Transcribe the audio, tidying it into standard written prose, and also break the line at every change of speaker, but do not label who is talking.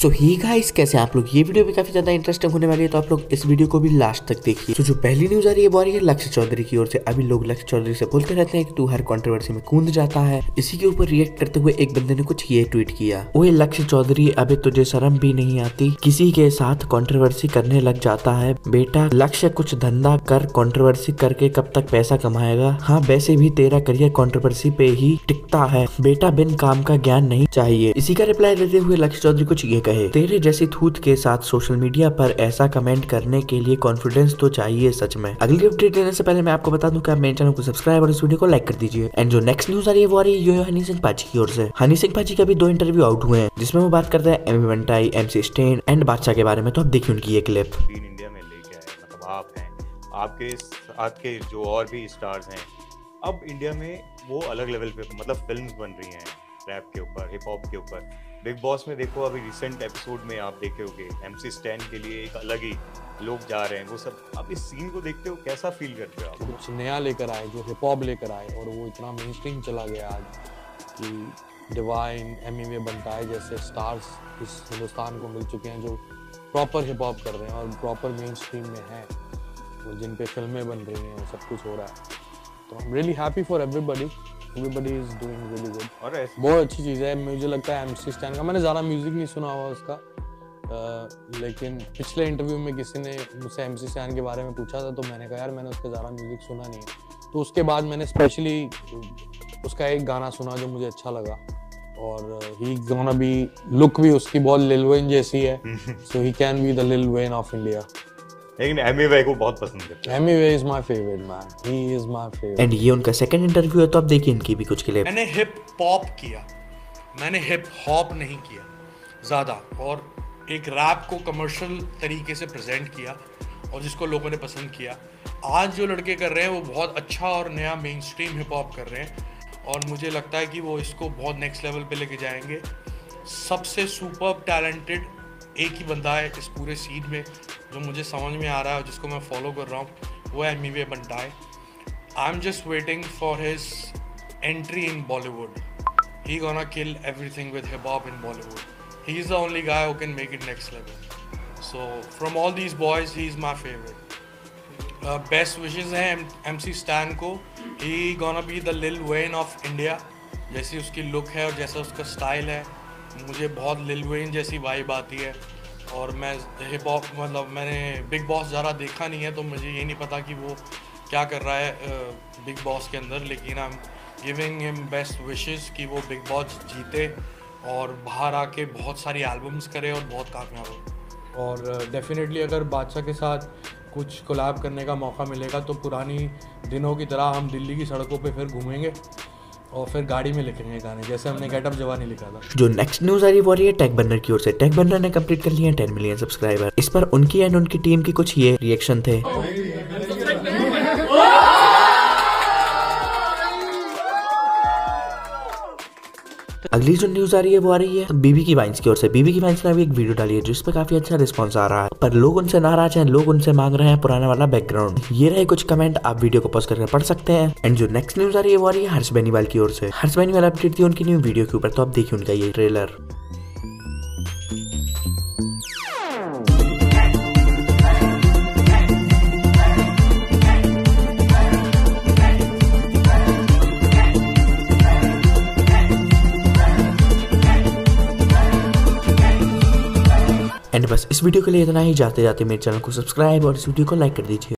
सो ही guys, कैसे आप लोग? ये वीडियो भी काफी ज्यादा इंटरेस्टिंग होने वाली है, तो आप लोग इस वीडियो को भी लास्ट तक देखिए। तो जो पहली न्यूज आ रही है वो आ रही है लक्ष्य चौधरी की ओर से। अभी लोग लक्ष्य चौधरी से बोलते रहते हैं कि तू हर कंट्रोवर्सी में कूद जाता है। इसी के ऊपर रिएक्ट करते हुए एक बंदे ने कुछ ये ट्वीट किया, ओए लक्ष्य चौधरी, अबे तुझे शर्म भी नहीं आती? किसी के साथ कंट्रोवर्सी करने लग जाता है। बेटा लक्ष्य, कुछ धंधा कर, कंट्रोवर्सी करके कब तक पैसा कमाएगा? हाँ वैसे भी तेरा करियर कंट्रोवर्सी पे ही टिकता है बेटा, बिन काम का ज्ञान नहीं चाहिए। इसी का रिप्लाई देते हुए लक्ष्य चौधरी कुछ ये कहे, तेरे जैसी थूत के साथ सोशल मीडिया पर ऐसा कमेंट करने के लिए कॉन्फिडेंस तो चाहिए सच में। अगली अपडेट देने से पहले मैं आपको बता दूं कि आप मेरे चैनल को सब्सक्राइब और इस वीडियो को लाइक कर दीजिए। एंड जो नेक्स्ट न्यूज आ रही है वो आ रही है यो हनी सिंह पाजी की ओर से। हनी सिंह पाजी के अभी 2 इंटरव्यू आउट हुए हैं जिसमें वो बात करते हैं एमी बंटाई, MC स्टैन एंड बादशाह के बारे में। तो आप देखिए उनकी ये क्लिप।
इंडिया में लेके आए, मतलब आप हैं, आपके साथ के जो और भी स्टार्स हैं, अब इंडिया में वो अलग लेवल पे मतलब फिल्म्स बन रही हैं रैप के ऊपर, हिप हॉप के ऊपर। बिग बॉस में देखो, अभी रिसेंट एपिसोड में आप देखे होंगे MC स्टैन के लिए एक अलग ही लोग जा रहे हैं। वो सब आप इस सीन को देखते हो, कैसा फील करते हो आप?
कुछ नया लेकर आए, जो हिप हॉप लेकर आए, और वो इतना मेन स्ट्रीम चला गया आज कि डिवाइन, एमी बंटाई जैसे स्टार्स इस हिंदुस्तान को मिल चुके हैं जो प्रॉपर हिप हॉप कर रहे हैं और प्रॉपर मेन स्ट्रीम में हैं, और जिन पे फिल्में बन रही हैं, सब कुछ हो रहा है। तो I am really happy for everybody is doing really good. और बहुत अच्छी चीज़ है। मुझे लगता है MC स्टैन का, मैंने ज़्यादा म्यूज़िक नहीं सुना हुआ उसका, लेकिन पिछले इंटरव्यू में किसी ने मुझसे MC स्टैन के बारे में पूछा था, तो मैंने कहा यार मैंने उसका ज़्यादा म्यूज़िक सुना नहीं है। तो उसके बाद मैंने स्पेशली उसका एक गाना सुना जो मुझे अच्छा लगा, और ही गोना बी, लुक भी उसकी बहुत लिल वेन जैसी है, so he can be the Lil Wayne of India.
लेकिन एमी वे को बहुत पसंद करते हैं।
Emiway is my favourite man, he is my favourite.
And ये उनका सेकंड इंटरव्यू है, तो आप देखिए इनकी भी कुछ क्लिप।
मैंने हिप हॉप किया, मैंने हिप हॉप नहीं किया ज़्यादा, और एक रैप को कमर्शियल तरीके से प्रेजेंट किया और जिसको लोगों ने पसंद किया। आज जो लड़के कर रहे हैं वो बहुत अच्छा और नया मेन स्ट्रीम हिप हॉप कर रहे हैं, और मुझे लगता है कि वो इसको बहुत नेक्स्ट लेवल पे लेके जाएंगे। सबसे सुपर टैलेंटेड एक ही बंदा है इस पूरे सीन में जो मुझे समझ में आ रहा है और जिसको मैं फॉलो कर रहा हूँ, वो है Emiway Bantai. I am just waiting for his entry in Bollywood. He gonna kill everything with hip hop in Bollywood. He is the only guy who can make it next level. So from all these boys he is my favourite. Best wishes हैं MC Stan को। He gonna be the Lil Wayne of India. जैसी उसकी look है और जैसा उसका style है, मुझे बहुत लिल वेन जैसी वाइब आती है। और मैं हिप हॉप मतलब मैंने बिग बॉस ज़्यादा देखा नहीं है, तो मुझे ये नहीं पता कि वो क्या कर रहा है बिग बॉस के अंदर, लेकिन I am giving him best wishes कि वो बिग बॉस जीते और बाहर आके बहुत सारी एल्बम्स करे और बहुत कामयाब हो। और डेफिनेटली अगर बादशाह के साथ कुछ कोलैब करने का मौका मिलेगा तो पुरानी दिनों की तरह हम दिल्ली की सड़कों पे फिर घूमेंगे और फिर गाड़ी में लिखेंगे गाने, जैसे हमने गेट अप जवानी लिखा था।
जो नेक्स्ट न्यूज आ रही है वो आ रही है टेक बन्नर की ओर से। टेक बन्नर ने कंप्लीट कर लिया 10 मिलियन सब्सक्राइबर। इस पर उनकी एंड उनकी टीम की कुछ ये रिएक्शन थे। अगली जो न्यूज आ रही है वो आ रही है बीबी की वाइन्स की ओर से। बीबी की वाइन्स ने अभी एक वीडियो डाली है जिस पर काफी अच्छा रिस्पांस आ रहा है, पर लोग उनसे नाराज हैं, लोग उनसे मांग रहे हैं पुराना वाला बैकग्राउंड। ये रहे कुछ कमेंट, आप वीडियो को पॉज करके पढ़ सकते हैं। एंड जो नेक्स्ट न्यूज आ रही है वो आ रही है हर्ष बेनीवाल की ओर से। हर्ष बेनीवाल अपडेट दी उनकी न्यू वीडियो के ऊपर, तो आप देखिए उनका ये ट्रेलर। एंड बस इस वीडियो के लिए इतना ही। जाते जाते मेरे चैनल को सब्सक्राइब और इस वीडियो को लाइक कर दीजिए।